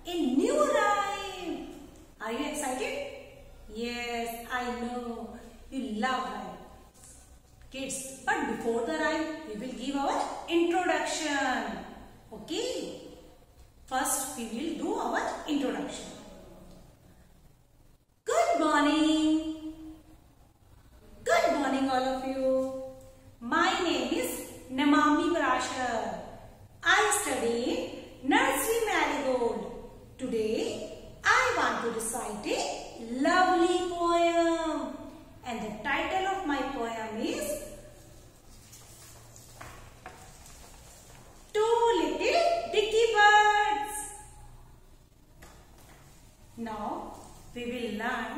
a new rhyme. Are you excited? Yes, I know you love rhyme, kids. But before the rhyme, we will give our introduction. Okay. First, we will do our introduction. Good morning. Good morning, all of you. My name is Namami Parashar. I study Nursery Marigold. Today, I want to recite a lovely poem. And the title of my poem is Two Little Dicky Birds. Now, we will learn